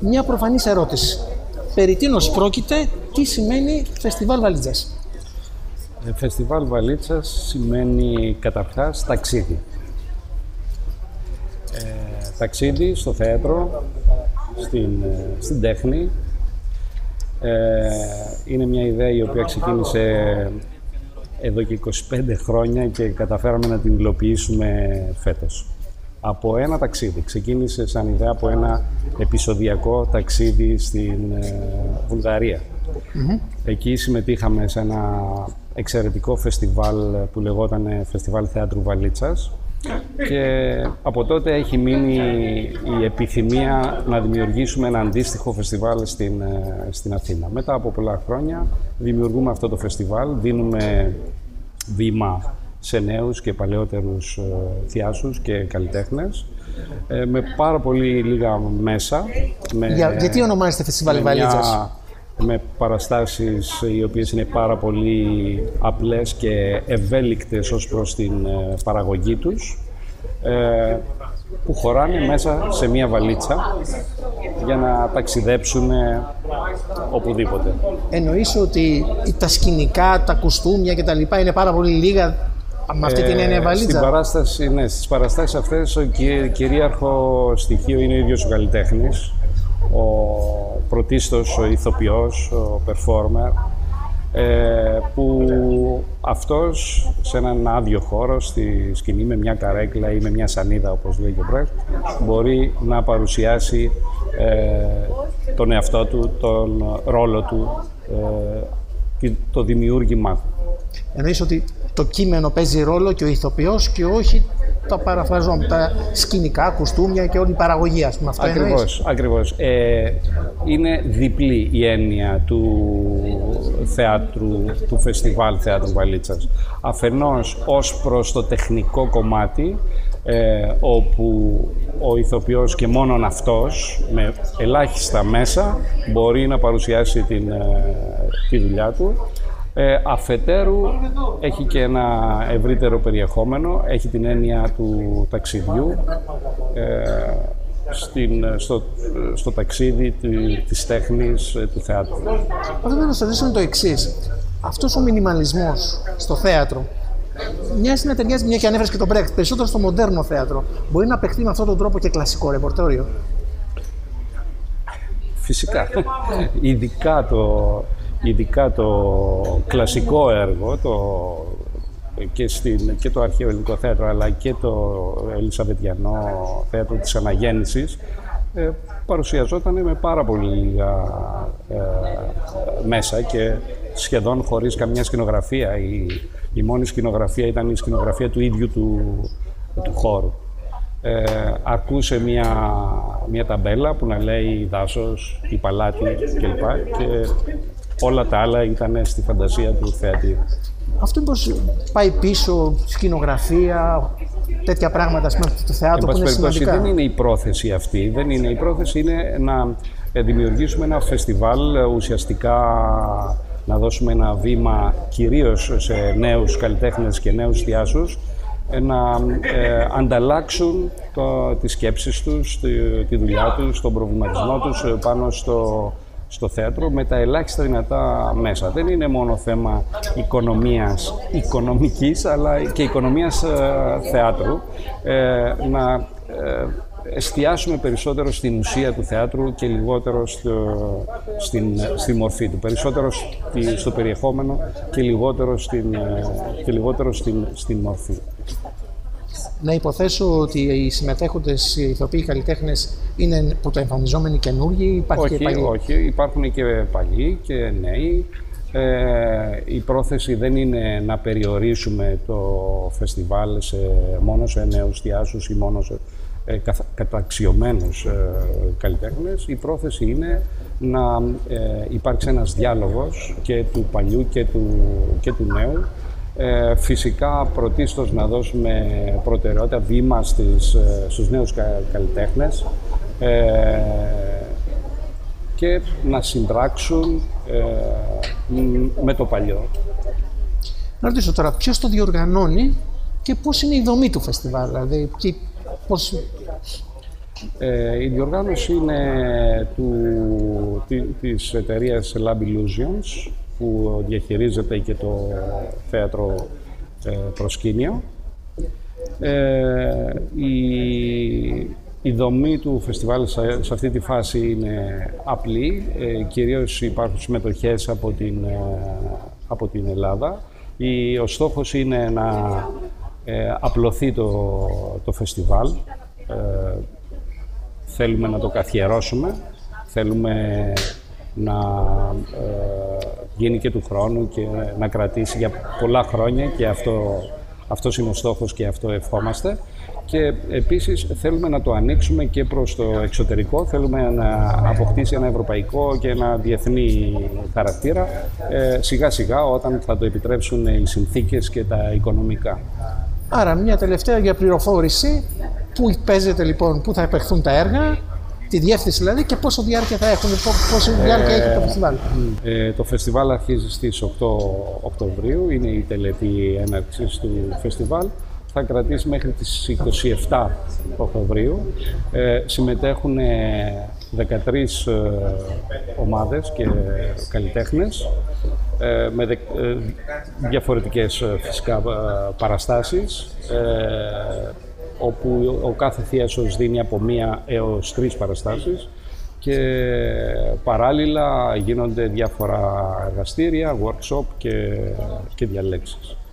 Μια προφανής ερώτηση. Περί τίνος πρόκειται, τι σημαίνει Φεστιβάλ Βαλίτσας? Φεστιβάλ Βαλίτσας σημαίνει καταρχάς ταξίδι. Ταξίδι στο θέατρο, στην τέχνη. Είναι μια ιδέα η οποία ξεκίνησε εδώ και 25 χρόνια και καταφέραμε να την υλοποιήσουμε φέτος. Από ένα ταξίδι. Ξεκίνησε σαν ιδέα από ένα επεισοδιακό ταξίδι στην Βουλγαρία. Εκεί συμμετείχαμε σε ένα εξαιρετικό φεστιβάλ που λεγόταν Φεστιβάλ Θεάτρου Βαλίτσας και από τότε έχει μείνει η επιθυμία να δημιουργήσουμε ένα αντίστοιχο φεστιβάλ στην Αθήνα. Μετά από πολλά χρόνια δημιουργούμε αυτό το φεστιβάλ, δίνουμε βήμα σε νέους και παλαιότερους θειάσους και καλλιτέχνες με πάρα πολύ λίγα μέσα. Γιατί ονομάζεται Φεστιβάλ Βαλίτσας? Με παραστάσεις οι οποίες είναι πάρα πολύ απλές και ευέλικτες ως προς την παραγωγή τους, που χωράνε μέσα σε μία βαλίτσα για να ταξιδέψουν οπουδήποτε. Εννοείς ότι τα σκηνικά, τα κουστούμια κτλ. Είναι πάρα πολύ λίγα με αυτή την έννοια βαλίτσα? Στις παραστάσεις αυτές το κυρίαρχο στοιχείο είναι ο ίδιος ο καλλιτέχνης, πρωτίστως ο ηθοποιός, ο performer, που αυτός σε έναν άδειο χώρο, στη σκηνή με μια καρέκλα ή με μια σανίδα, όπως λέει και ο Μπρέχτ, μπορεί να παρουσιάσει τον εαυτό του, τον ρόλο του, το δημιούργημά του. Εννοείς ότι το κείμενο παίζει ρόλο και ο ηθοποιός και όχι τα παραφραζόμενα, τα σκηνικά, κουστούμια και όλη η παραγωγή, ας πούμε. Αυτό Ακριβώς. Είναι διπλή η έννοια του θεάτρου, του Φεστιβάλ Θεάτρου Βαλίτσας. Αφενός ως προς το τεχνικό κομμάτι, όπου ο ηθοποιός και μόνον αυτός, με ελάχιστα μέσα, μπορεί να παρουσιάσει τη δουλειά του. Αφετέρου έχει και ένα ευρύτερο περιεχόμενο, έχει την έννοια του ταξιδιού, στο ταξίδι της τέχνης, του θεάτρου. Αυτό θα σας ρωτήσω το εξής. Αυτός ο μινιμαλισμός στο θέατρο μοιάζει να ταιριάζει, μια και ανέφερες και τον Μπρέχτ, περισσότερο στο μοντέρνο θέατρο. Μπορεί να παιχτεί με αυτόν τον τρόπο και κλασικό ρεπορτόριο? Φυσικά. Ειδικά το κλασικό έργο, και το αρχαίο ελληνικό θέατρο, αλλά και το ελισαβετιανό θέατρο της Αναγέννησης, παρουσιαζόταν με πάρα πολύ λίγα μέσα και σχεδόν χωρίς καμιά σκηνογραφία. Η μόνη σκηνογραφία ήταν η σκηνογραφία του ίδιου του χώρου. Αρκούσε μια ταμπέλα που να λέει δάσος, η παλάτι κλπ. Και όλα τα άλλα ήταν στη φαντασία του θεατή. Αυτό μήπως πάει πίσω, σκηνογραφία, τέτοια πράγματα του θεάτρου που είναι σημαντικά? Δεν είναι η πρόθεση αυτή. Η πρόθεση είναι να δημιουργήσουμε ένα φεστιβάλ, ουσιαστικά να δώσουμε ένα βήμα κυρίως σε νέους καλλιτέχνες και νέους θειάσους, να ανταλλάξουν τις σκέψεις τους, τη δουλειά τους, τον προβληματισμό τους πάνω στο θέατρο με τα ελάχιστα δυνατά μέσα. Δεν είναι μόνο θέμα οικονομικής, αλλά και οικονομίας θεάτρου. Να εστιάσουμε περισσότερο στην ουσία του θεάτρου και λιγότερο στη μορφή του. Περισσότερο στο περιεχόμενο και λιγότερο στην μορφή. Να υποθέσω ότι οι συμμετέχοντες, οι ηθοποιοί καλλιτέχνες είναι πρωτοεμφανιζόμενοι καινούργοι, Όχι, υπάρχουν και παλιοί και νέοι. Η πρόθεση δεν είναι να περιορίσουμε το φεστιβάλ μόνο σε νέους θειάσους ή μόνο σε καταξιωμένους καλλιτέχνες. Η πρόθεση είναι να υπάρξει ένας διάλογος και του παλιού και του νέου. Φυσικά πρωτίστως να δώσουμε προτεραιότητα βήμα στους νέους καλλιτέχνες και να συντράξουν με το παλιό. Να ρωτήσω τώρα, ποιος το διοργανώνει και πώς είναι η δομή του φεστιβάλ, δηλαδή πώς... Η διοργάνωση είναι της εταιρείας Lab Illusions, που διαχειρίζεται και το θέατρο Προσκήνιο. Η δομή του φεστιβάλ σε αυτή τη φάση είναι απλή. Κυρίως υπάρχουν συμμετοχές από την Ελλάδα. Ο στόχος είναι να απλωθεί το φεστιβάλ. Θέλουμε να το καθιερώσουμε. Θέλουμε να γίνει και του χρόνου και να κρατήσει για πολλά χρόνια, και αυτός είναι ο στόχος και αυτό ευχόμαστε. Και επίσης θέλουμε να το ανοίξουμε και προς το εξωτερικό, θέλουμε να αποκτήσει ένα ευρωπαϊκό και ένα διεθνή χαρακτήρα σιγά σιγά, όταν θα το επιτρέψουν οι συνθήκες και τα οικονομικά. Άρα μια τελευταία για πληροφόρηση, πού παίζεται λοιπόν, πού θα επεχθούν τα έργα, τη διεύθυνση δηλαδή, και πόσο διάρκεια θα έχουν, πόσο διάρκεια έχει το φεστιβάλ. Το φεστιβάλ αρχίζει στις 8 Οκτωβρίου, είναι η τελετή έναρξης του φεστιβάλ. Θα κρατήσει μέχρι τις 27 Οκτωβρίου. Συμμετέχουν 13 ομάδες και καλλιτέχνες με διαφορετικές φυσικά παραστάσεις, όπου ο κάθε θίασος δίνει από 1 έως 3 παραστάσεις, και παράλληλα γίνονται διάφορα εργαστήρια, workshop και διαλέξεις.